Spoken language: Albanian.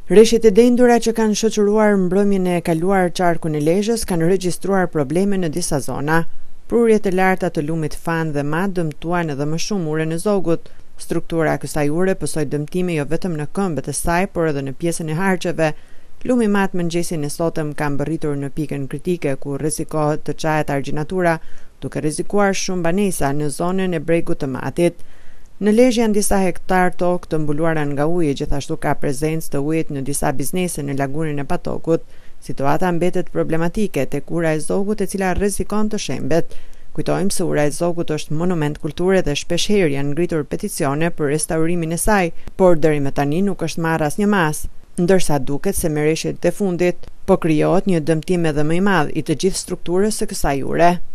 Reshjet e dendura që kanë shoqëruar mbrëmjen e kaluar qarkun e Lezhës kanë regjistruar probleme në disa zona. Prurjet e larta të lumit fan dhe mat dëmtuan edhe më shumë uren e Zogut. Struktura e kësaj ure pësoi dëmtime jo vetëm në kembet e saj, por edhe në pjesën e Harqeve. Lumi mat mëngjesin e sotëm ka mbërritur në pikën kritike ku rrezikohet të çajet argjinatura, duke rrezikuar shumë banesa në zonën e bregut të matit. Në Lezhë janë disa hektar tokë të mbuluara nga uji, gjithashtu ka prezencë të ujit në disa biznese në lagunin e Patokut. Situata mbetet problematike tek ura e Zogut, e cila rrezikon të shembet. Kujtojmë se ura e Zogut është monument kulture dhe shpeshherë janë ngritur peticione për restaurimin e saj, por deri më tani nuk është marrë asnjë mas. Ndërsa duket se me rreshjet e fundit po krijohet një dëmtim edhe më i madh i të gjithë strukturës së kësaj ure.